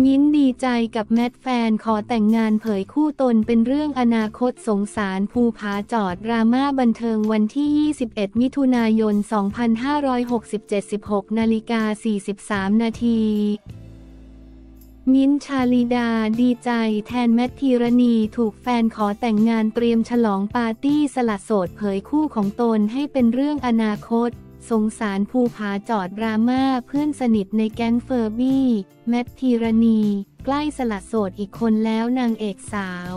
มิ้นท์ดีใจกับแมทแฟนขอแต่งงานเผยคู่ตนเป็นเรื่องอนาคตสงสารภูผาจอดดราม่าบันเทิงวันที่ 21 มิถุนายน 2567 16:43 นาทีมิ้นท์ ชาลิดาดีใจแทนแมท พีรณีถูกแฟนขอแต่งงานเตรียมฉลองปาร์ตี้สละโสดเผยคู่ของตนให้เป็นเรื่องอนาคตสงสารภูผาจอดดราม่าเพื่อนสนิทในแก๊งเฟอร์บี้แมท พีรณีใกล้สละโสดอีกคนแล้วนางเอกสาว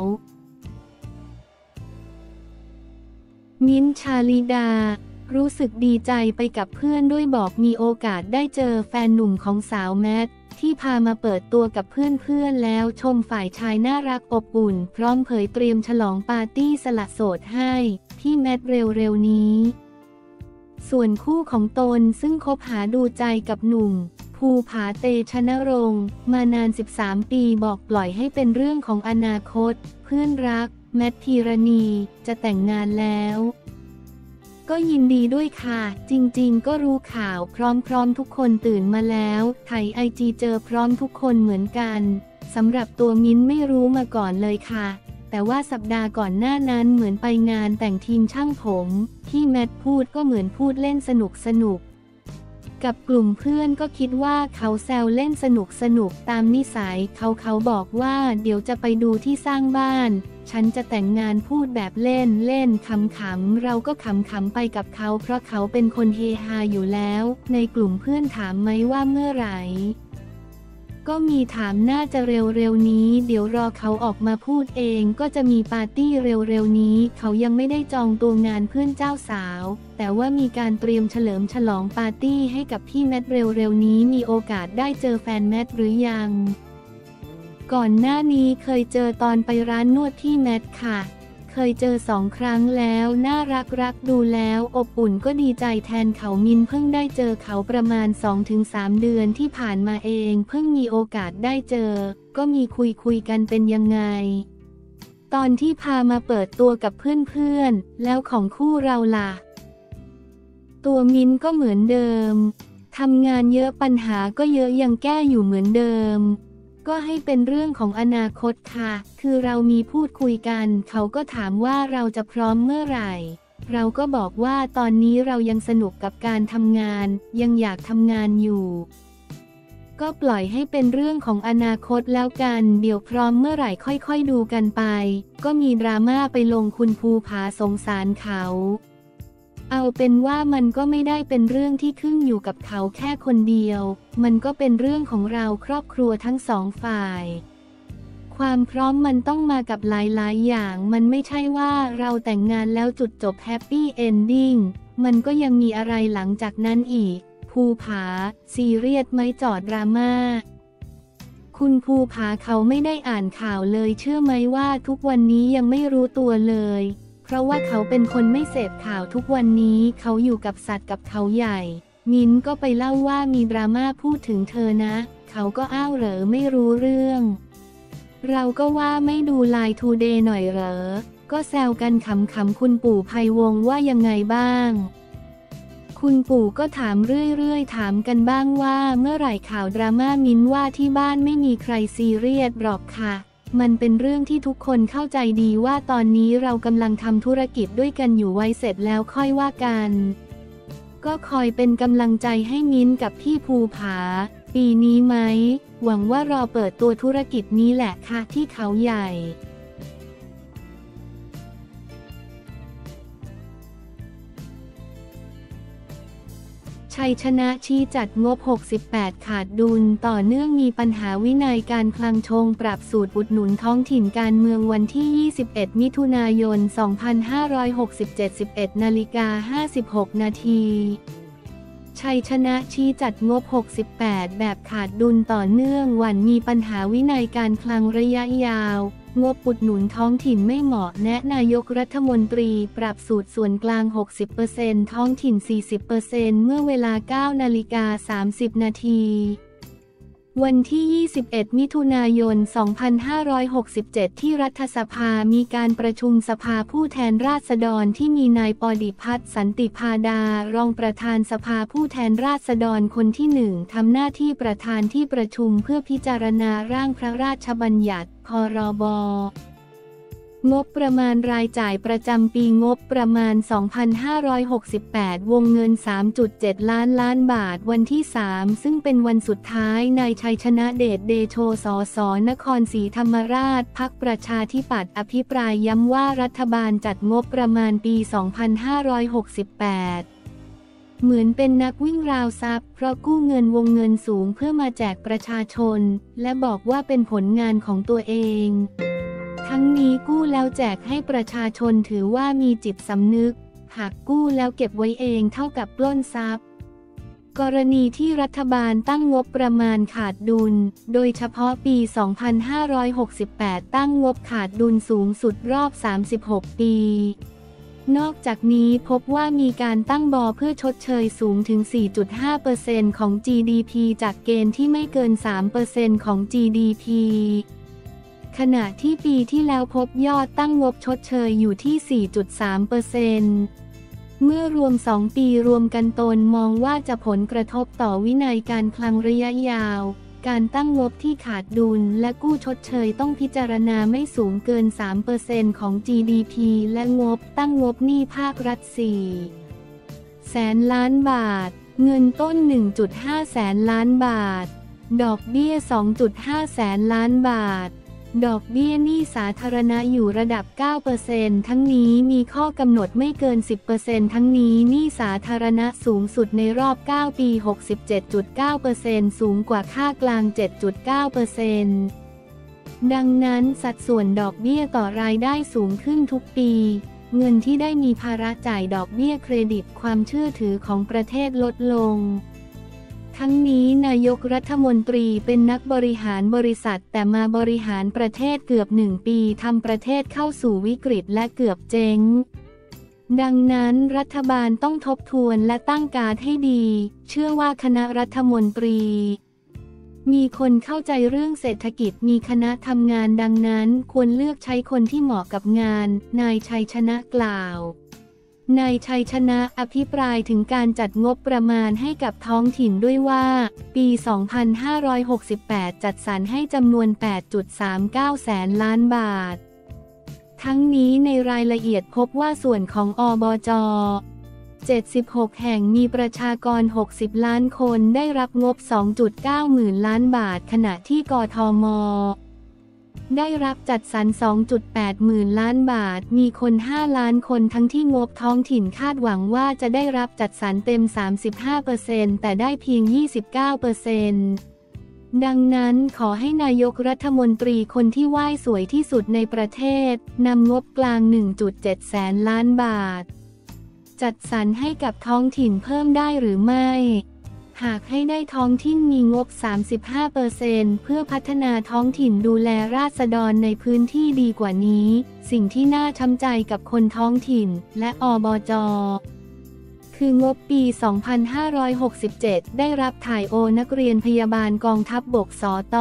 มิ้นท์ ชาลิดารู้สึกดีใจไปกับเพื่อนด้วยบอกมีโอกาสได้เจอแฟนหนุ่มของสาวแมทที่พามาเปิดตัวกับเพื่อนๆแล้วชมฝ่ายชายน่ารักอบอุ่นพร้อมเผยเตรียมฉลองปาร์ตี้สละโสดให้ที่แมทเร็วๆนี้ส่วนคู่ของตนซึ่งคบหาดูใจกับหนุ่มภูผาเตชะนรงค์มานาน13 ปีบอกปล่อยให้เป็นเรื่องของอนาคตเพื่อนรักแมท พีรณีจะแต่งงานแล้วก็ยินดีด้วยค่ะจริงๆก็รู้ข่าวพร้อมทุกคนตื่นมาแล้วไถไอจีเจอพร้อมทุกคนเหมือนกันสำหรับตัวมิ้นไม่รู้มาก่อนเลยค่ะแต่ว่าสัปดาห์ก่อนหน้านั้นเหมือนไปงานแต่งทีมช่างผมที่แมทพูดก็เหมือนพูดเล่นสนุกกับกลุ่มเพื่อนก็คิดว่าเขาแซวเล่นสนุกตามนิสัยเขาบอกว่าเดี๋ยวจะไปดูที่สร้างบ้านฉันจะแต่งงานพูดแบบเล่นขำๆเราก็ขำไปกับเขาเพราะเขาเป็นคนเฮฮาอยู่แล้วในกลุ่มเพื่อนถามไหมว่าเมื่อไหร่ก็มีถามน่าจะเร็วๆนี้เดี๋ยวรอเขาออกมาพูดเองก็จะมีปาร์ตี้เร็วๆนี้เขายังไม่ได้จองตัวงานเพื่อนเจ้าสาวแต่ว่ามีการเตรียมเฉลิมฉลองปาร์ตี้ให้กับพี่แมทเร็วๆนี้มีโอกาสได้เจอแฟนแมทหรือยังก่อนหน้านี้เคยเจอตอนไปร้านนวดที่แมทค่ะเคยเจอ2 ครั้งแล้วน่ารักดูแล้วอบอุ่นก็ดีใจแทนเขามินเพิ่งได้เจอเขาประมาณ 2-3 เดือนที่ผ่านมาเองเพิ่งมีโอกาสได้เจอก็มีคุยกันเป็นยังไงตอนที่พามาเปิดตัวกับเพื่อนแล้วของคู่เราล่ะตัวมินก็เหมือนเดิมทำงานเยอะปัญหาก็เยอะยังแก้อยู่เหมือนเดิมก็ให้เป็นเรื่องของอนาคตค่ะคือเรามีพูดคุยกันเขาก็ถามว่าเราจะพร้อมเมื่อไหร่เราก็บอกว่าตอนนี้เรายังสนุกกับการทำงานยังอยากทำงานอยู่ก็ปล่อยให้เป็นเรื่องของอนาคตแล้วกันเดี๋ยวพร้อมเมื่อไหร่ค่อยดูกันไปก็มีดราม่าไปลงคุณภูผาสงสารเขาเอาเป็นว่ามันก็ไม่ได้เป็นเรื่องที่ขึ้นอยู่กับเขาแค่คนเดียวมันก็เป็นเรื่องของเราครอบครัวทั้ง2 ฝ่ายความพร้อมมันต้องมากับหลายๆอย่างมันไม่ใช่ว่าเราแต่งงานแล้วจุดจบแฮปปี้เอนดิ้งมันก็ยังมีอะไรหลังจากนั้นอีกภูผาซีเรียสไหมจอดดราม่าคุณภูผาเขาไม่ได้อ่านข่าวเลยเชื่อไหมว่าทุกวันนี้ยังไม่รู้ตัวเลยเพราะว่าเขาเป็นคนไม่เสพข่าวทุกวันนี้เขาอยู่กับสัตว์กับเขาใหญ่มิ้นก็ไปเล่าว่ามีดราม่าพูดถึงเธอนะเขาก็อ้าวเหรอไม่รู้เรื่องเราก็ว่าไม่ดูไลน์ทูเดย์หน่อยเหรอก็แซวกันขำๆคุณปู่ไพวงศ์ว่ายังไงบ้างคุณปู่ก็ถามเรื่อยๆถามกันบ้างว่าเมื่อไหร่ข่าวดราม่ามิ้นว่าที่บ้านไม่มีใครซีเรียสหรอกค่ะมันเป็นเรื่องที่ทุกคนเข้าใจดีว่าตอนนี้เรากำลังทำธุรกิจด้วยกันอยู่ไว้เสร็จแล้วค่อยว่ากันก็คอยเป็นกำลังใจให้มิ้นกับพี่ภูผาปีนี้ไหมหวังว่ารอเปิดตัวธุรกิจนี้แหละค่ะที่เขาใหญ่ชัยชนะชี้จัดงบ68ขาดดุลต่อเนื่องมีปัญหาวินัยการคลังชงปรับสูตรอุดหนุนท้องถิ่นการเมืองวันที่ 21 มิถุนายน 2567 11:56 นาทีชัยชนะชี้จัดงบ68แบบขาดดุลต่อเนื่องวันมีปัญหาวินัยการคลังระยะยาวงบอุดหนุนท้องถิ่นไม่เหมาะแนะนายกรัฐมนตรีปรับสูตรส่วนกลาง 60% ท้องถิ่น 40% เมื่อเวลา 9:30 นาทีวันที่ 21 มิถุนายน 2567 ที่รัฐสภามีการประชุมสภาผู้แทนราษฎรที่มีนายปฏิพัฒน์สันติพาดารองประธานสภาผู้แทนราษฎรคนที่ 1ทำหน้าที่ประธานที่ประชุมเพื่อพิจารณาร่างพระราชบัญญัติพรบ.งบประมาณรายจ่ายประจำปีงบประมาณ 2568 วงเงิน 3.7 ล้านบาทวันที่ 3 ซึ่งเป็นวันสุดท้ายนายชัยชนะเดชเดโช สส.นครศรีธรรมราชพรรคประชาธิปัตย์อภิปรายย้ำว่ารัฐบาลจัดงบประมาณปี 2568 เหมือนเป็นนักวิ่งราวทรัพย์เพราะกู้เงินวงเงินสูงเพื่อมาแจกประชาชนและบอกว่าเป็นผลงานของตัวเองทั้งนี้กู้แล้วแจกให้ประชาชนถือว่ามีจิตสำนึกหากกู้แล้วเก็บไว้เองเท่ากับปล้นทรัพย์กรณีที่รัฐบาลตั้งงบประมาณขาดดุลโดยเฉพาะปี 2568 ตั้งงบขาดดุลสูงสุดรอบ 36 ปีนอกจากนี้พบว่ามีการตั้งบเพื่อชดเชยสูงถึง 4.5% ของ GDP จากเกณฑ์ที่ไม่เกิน 3% ของ GDPขณะที่ปีที่แล้วพบยอดตั้งงบชดเชยอยู่ที่ 4.3% เมื่อรวม 2 ปีรวมกันตนมองว่าจะผลกระทบต่อวินัยการคลังระยะยาวการตั้งงบที่ขาดดุลและกู้ชดเชยต้องพิจารณาไม่สูงเกิน 3% ของ GDP และงบตั้งงบหนี้ภาครัฐ 4 แสนล้านบาทเงินต้น 1.5 แสนล้านบาทดอกเบี้ย 2.5 แสนล้านบาทดอกเบี้ยหนี้สาธารณะอยู่ระดับ 9% ทั้งนี้มีข้อกำหนดไม่เกิน 10% ทั้งนี้หนี้สาธารณะสูงสุดในรอบ 9 ปี 67.9% สูงกว่าค่ากลาง 7.9% ดังนั้นสัดส่วนดอกเบี้ยต่อรายได้สูงขึ้นทุกปีเงินที่ได้มีภาระจ่ายดอกเบี้ยเครดิตความเชื่อถือของประเทศลดลงทั้งนี้นายกรัฐมนตรีเป็นนักบริหารบริษัทแต่มาบริหารประเทศเกือบ1 ปีทำประเทศเข้าสู่วิกฤตและเกือบเจ๊งดังนั้นรัฐบาลต้องทบทวนและตั้งการให้ดีเชื่อว่าคณะรัฐมนตรีมีคนเข้าใจเรื่องเศรษฐกิจมีคณะทำงานดังนั้นควรเลือกใช้คนที่เหมาะกับงานนายชัยชนะกล่าวนายชัยชนะอภิปรายถึงการจัดงบประมาณให้กับท้องถิ่นด้วยว่าปี 2568 จัดสรรให้จำนวน 8.39 แสนล้านบาททั้งนี้ในรายละเอียดพบว่าส่วนของอบจ. 76 แห่งมีประชากร 60 ล้านคนได้รับงบ 2.9 หมื่นล้านบาทขณะที่กทม.ได้รับจัดสรร 2.8 หมื่นล้านบาทมีคน 5 ล้านคนทั้งที่งบท้องถิ่นคาดหวังว่าจะได้รับจัดสรรเต็ม 35% แต่ได้เพียง 29%ดังนั้นขอให้นายกรัฐมนตรีคนที่ไหว้สวยที่สุดในประเทศนำงบกลาง 1.7 แสนล้านบาทจัดสรรให้กับท้องถิ่นเพิ่มได้หรือไม่หากให้ได้ท้องถิ่นมีงบ 35% เพื่อพัฒนาท้องถิ่นดูแลราษฎรในพื้นที่ดีกว่านี้สิ่งที่น่าช้ำใจกับคนท้องถิ่นและอบจ.คืองบปี 2567 ได้รับถ่ายโอนนักเรียนพยาบาลกองทัพบกสต.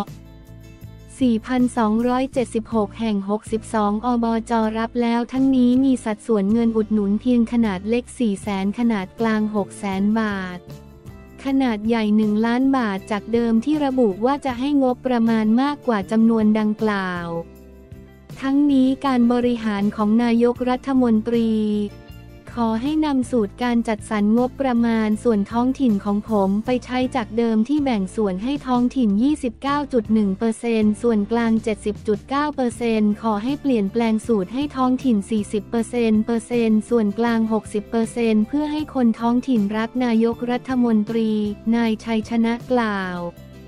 4,276 แห่ง 62 อบจ.รับแล้วทั้งนี้มีสัดส่วนเงินอุดหนุนเพียงขนาดเล็ก 400,000 ขนาดกลาง 600,000 บาทขนาดใหญ่ 1 ล้านบาทจากเดิมที่ระบุว่าจะให้งบประมาณมากกว่าจำนวนดังกล่าวทั้งนี้การบริหารของนายกรัฐมนตรีขอให้นำสูตรการจัดสรรงบประมาณส่วนท้องถิ่นของผมไปใช้จากเดิมที่แบ่งส่วนให้ท้องถิ่น 29.1% ส่วนกลาง 70.9% ขอให้เปลี่ยนแปลงสูตรให้ท้องถิ่น 40% ส่วนกลาง 60% เพื่อให้คนท้องถิ่นรักนายกรัฐมนตรีนายชัยชนะกล่าว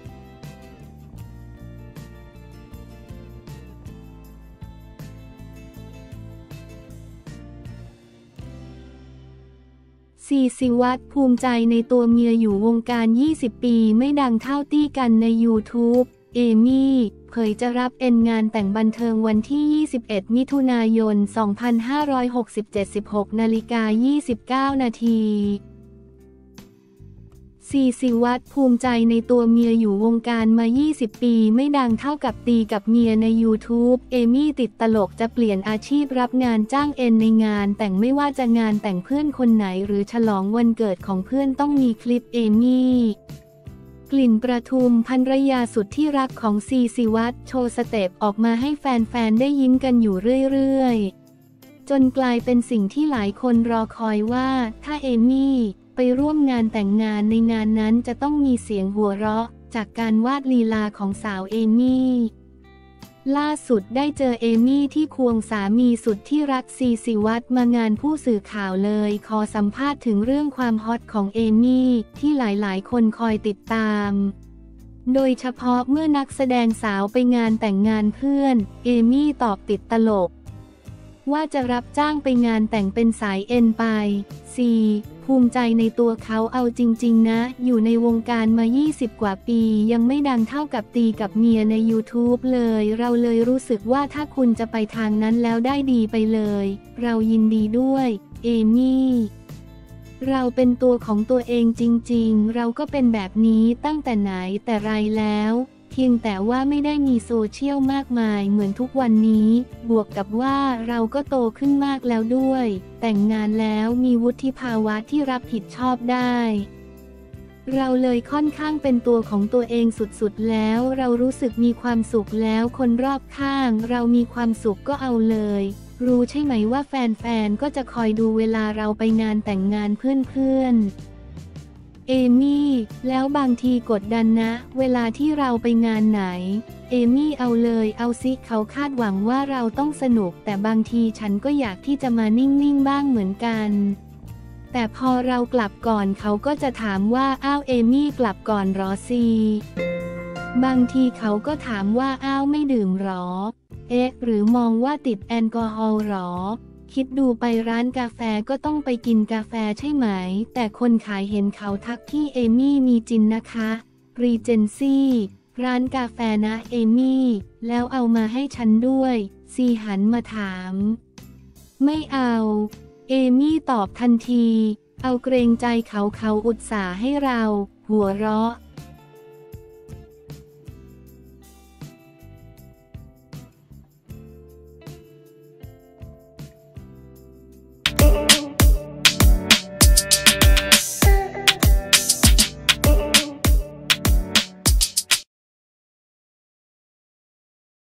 ซีศิวัตรภูมิใจในตัวเมียอยู่วงการ 20 ปีไม่ดังเท่าตี้กันใน YouTube เอมี่เผยจะรับเอ็นงานแต่งบันเทิงวันที่ 21 มิถุนายน 2567 16:29 นาทีซีซีวัตรภูมิใจในตัวเมียอยู่วงการมา 20 ปีไม่ดังเท่ากับตีกับเมียใน YouTube เอมี่ติดตลกจะเปลี่ยนอาชีพรับงานจ้างเอ็นในงานแต่งไม่ว่าจะงานแต่งเพื่อนคนไหนหรือฉลองวันเกิดของเพื่อนต้องมีคลิปเอมี่กลิ่นประทุมภรรยาสุดที่รักของซีซีวัตรโชว์สเต็ปออกมาให้แฟนๆได้ยิ้มกันอยู่เรื่อยๆจนกลายเป็นสิ่งที่หลายคนรอคอยว่าถ้าเอมี่ไปร่วมงานแต่งงานในงานนั้นจะต้องมีเสียงหัวเราะจากการวาดลีลาของสาวเอมี่ล่าสุดได้เจอเอมี่ที่ควงสามีสุดที่รักซีซีวัตรมางานผู้สื่อข่าวเลยขอสัมภาษณ์ถึงเรื่องความฮอตของเอมี่ที่หลายๆคนคอยติดตามโดยเฉพาะเมื่อนักแสดงสาวไปงานแต่งงานเพื่อนเอมี่ตอบติดตลกว่าจะรับจ้างไปงานแต่งเป็นสายเอ็นไปภูมิใจในตัวเขาเอาจริงๆนะอยู่ในวงการมา 20 กว่าปียังไม่ดังเท่ากับตีกับเมียใน YouTube เลยเราเลยรู้สึกว่าถ้าคุณจะไปทางนั้นแล้วได้ดีไปเลยเรายินดีด้วยเอมี่เราเป็นตัวของตัวเองจริงๆเราก็เป็นแบบนี้ตั้งแต่ไหนแต่ไรแล้วเพียงแต่ว่าไม่ได้มีโซเชียลมากมายเหมือนทุกวันนี้บวกกับว่าเราก็โตขึ้นมากแล้วด้วยแต่งงานแล้วมีวุฒิภาวะที่รับผิดชอบได้เราเลยค่อนข้างเป็นตัวของตัวเองสุดๆแล้วเรารู้สึกมีความสุขแล้วคนรอบข้างเรามีความสุขก็เอาเลยรู้ใช่ไหมว่าแฟนๆก็จะคอยดูเวลาเราไปงานแต่งงานเพื่อนๆเอมี่แล้วบางทีกดดันนะเวลาที่เราไปงานไหนเอมี่เอาเลยเอาซิเขาคาดหวังว่าเราต้องสนุกแต่บางทีฉันก็อยากที่จะมานิ่งๆบ้างเหมือนกันแต่พอเรากลับก่อนเขาก็จะถามว่าอ้าวเอมี่กลับก่อนหรอซีบางทีเขาก็ถามว่าอ้าวไม่ดื่มหรอหรือมองว่าติดแอลกอฮอล์หรอคิดดูไปร้านกาแฟก็ต้องไปกินกาแฟใช่ไหมแต่คนขายเห็นเขาทักที่เอมี่มีจินนะคะรีเจนซี่ร้านกาแฟนะเอมี่แล้วเอามาให้ฉันด้วยซีหันมาถามไม่เอาเอมี่ตอบทันทีเอาเกรงใจเขาอุตส่าห์ให้เราหัวเราะ